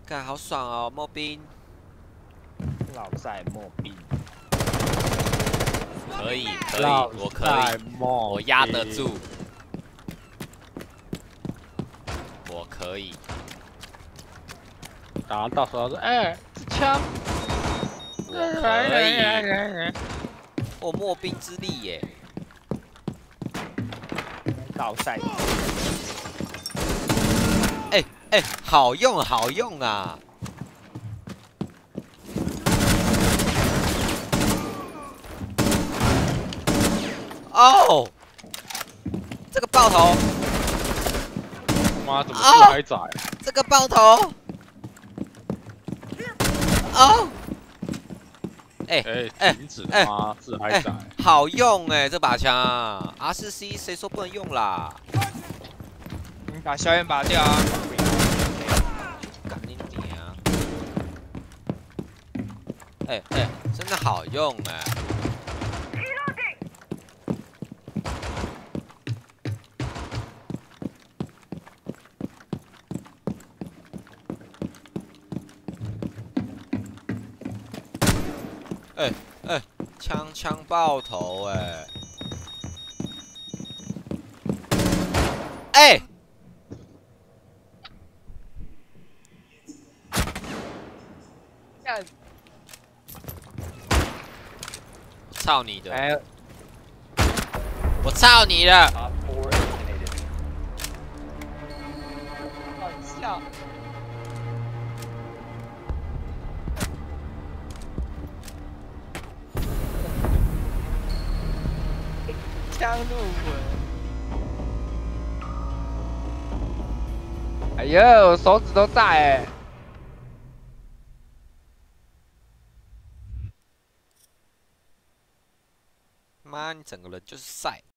看好爽哦，莫兵。 老赛莫兵， 可以， 老我可赛以， 莫我压得住，我可以。 然后到时候说，哎，这枪， 我可以，我莫兵之力耶！ 老赛， 哎，好用好用啊！哦，这个爆头， 妈怎么自嗨仔？ 这个爆头，哦， 停止他妈自嗨仔！ 好用哎，这把枪，R4C 谁说不能用啦？ 你把小眼拔掉啊！ 干你娘！真的好用哎！枪爆头哎！ 干！ 操你的！ 哎， 我操你的！ 好笑。枪入魂。哎呦，我手指都在哎！ 妈，你整个人就是晒。